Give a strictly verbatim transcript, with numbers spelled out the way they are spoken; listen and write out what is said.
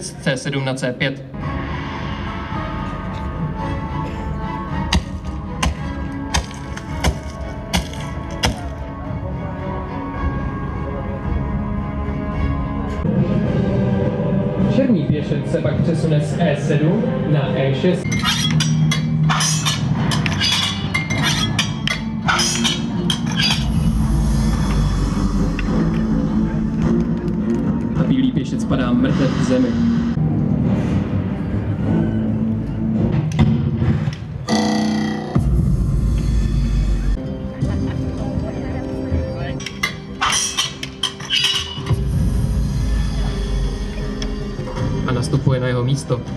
pěšec C sedm na C pět. Černý pěšec se pak přesune z E sedm na E šest. A bílý pěšec padá mrtev k zemi. A nastupuje na jeho místo.